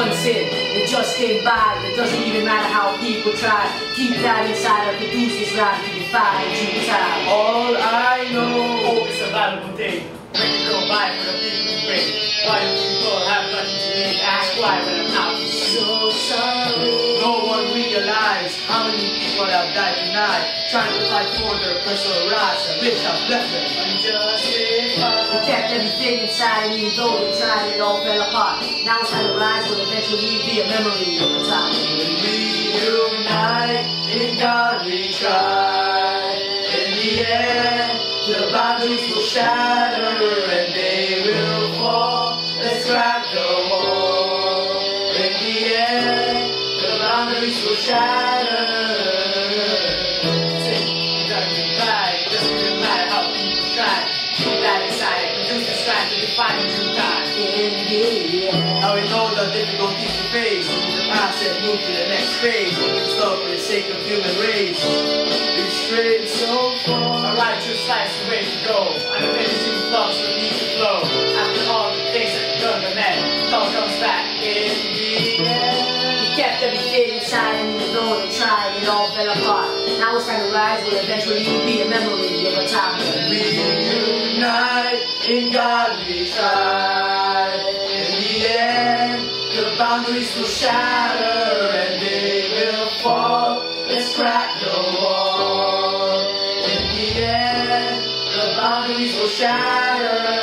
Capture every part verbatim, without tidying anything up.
one sin, it just came by. It doesn't even matter how people try. Keep that inside or produce this rhyme to defy in due time. All I know, hope is a valuable thing. When you go by for the people who bring. Why do people have nothing to eat? Ask why when I'm out. So sorry. no one realized how many people have died tonight, trying to fight for their personal rights, and rich have left them unjustified. We kept everything inside, and even though we tried, it all fell apart. Now it's time to rise, will eventually be a memory of the time. When we unite, in God we try. In the end, the boundaries will shatter and they will fall. Let's crack the wall. In the end, the boundaries will shatter. You gotta get back, it doesn't even matter how people try. Keep that inside, produce the strength to define in due time. Now we know the difficulties we face. We need to pass and move to the next phase. Stop for the sake of human race. We've strayed so far. A righteous life's the way to go. Unfinishing flux that need to flow. After all the things that you've done, the man, it all comes back in the end. We kept everything inside, and even though we tried, it all fell apart. Now it's time to rise, will eventually be a memory of a time when we unite, in God we try. In the end, the boundaries will shatter and they will fall. Let's crack the wall. In the end, the boundaries will shatter.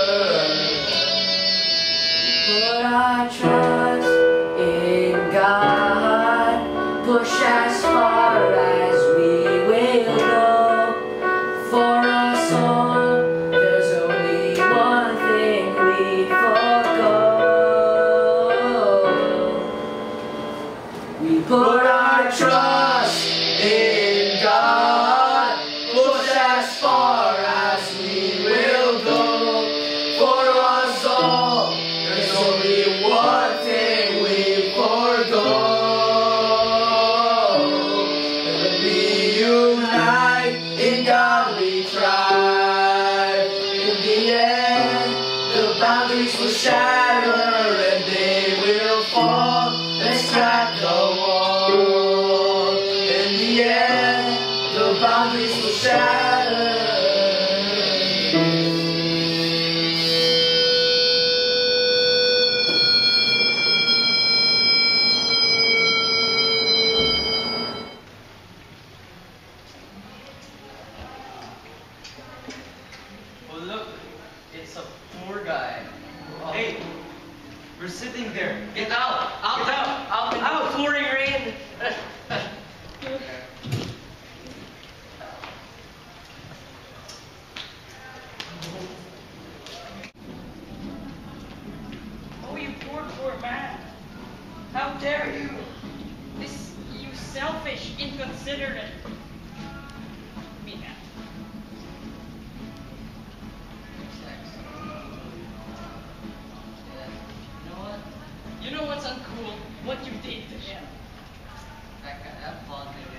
put our trust in God, push as far as we will go. For us all, there's only one thing we forego. We Put our trust in God, push as far as we will go. For us all, there's only one thing we forego. When we unite, in God we try. In the end, the boundaries will shatter and they will fall. Let's crack the wall. In the end, the boundaries will shatter. Oh look, it's a poor guy. Hey, we're sitting there. Get out! Out! Get out! Out! Out! Pouring rain! Oh, you poor, poor man. How dare you? This, you selfish, inconsiderate. Me now. You know what? You know what's uncool? What you did to him. That, that blonde